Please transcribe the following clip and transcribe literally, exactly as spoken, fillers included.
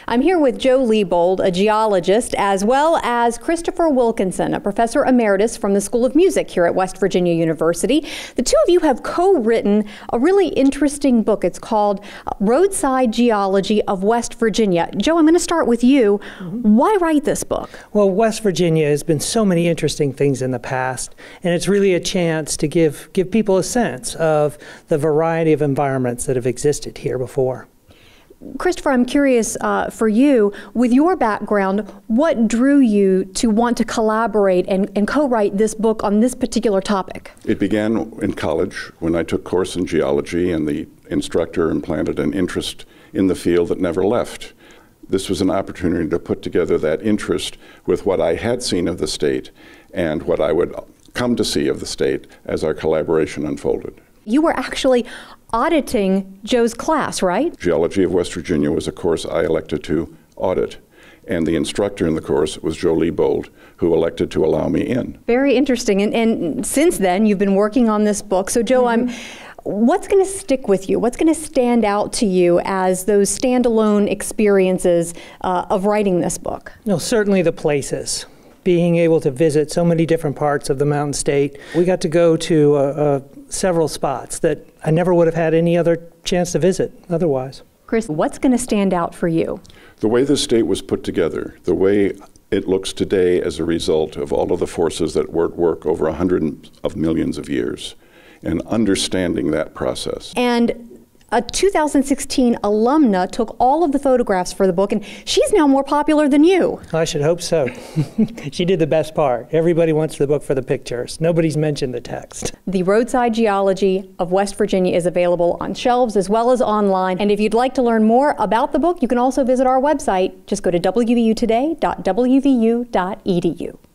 I'm here with Joe Lebold, a geologist, as well as Christopher Wilkinson, a professor emeritus from the School of Music here at West Virginia University. The two of you have co-written a really interesting book. It's called Roadside Geology of West Virginia. Joe, I'm going to start with you. Mm-hmm. Why write this book? Well, West Virginia has been so many interesting things in the past, and it's really a chance to give, give people a sense of the variety of environments that have existed here before. Christopher, I'm curious uh, for you, with your background, what drew you to want to collaborate and, and co-write this book on this particular topic? It began in college when I took a course in geology, and the instructor implanted an interest in the field that never left. This was an opportunity to put together that interest with what I had seen of the state and what I would come to see of the state as our collaboration unfolded. You were actually auditing Joe's class, right? Geology of West Virginia was a course I elected to audit, and the instructor in the course was Joe Lebold, who elected to allow me in. Very interesting, and, and since then you've been working on this book. So Joe, mm-hmm. I'm, what's going to stick with you? What's going to stand out to you as those standalone experiences uh, of writing this book? No, certainly the places. Being able to visit so many different parts of the Mountain State. We got to go to uh, uh, several spots that I never would have had any other chance to visit otherwise. Chris, what's going to stand out for you? The way the state was put together, the way it looks today as a result of all of the forces that were at work over a hundred of millions of years, and understanding that process. And a two thousand sixteen alumna took all of the photographs for the book, and she's now more popular than you. I should hope so. She did the best part. Everybody wants the book for the pictures. Nobody's mentioned the text. The Roadside Geology of West Virginia is available on shelves as well as online. And if you'd like to learn more about the book, you can also visit our website. Just go to w v u today dot w v u dot e d u.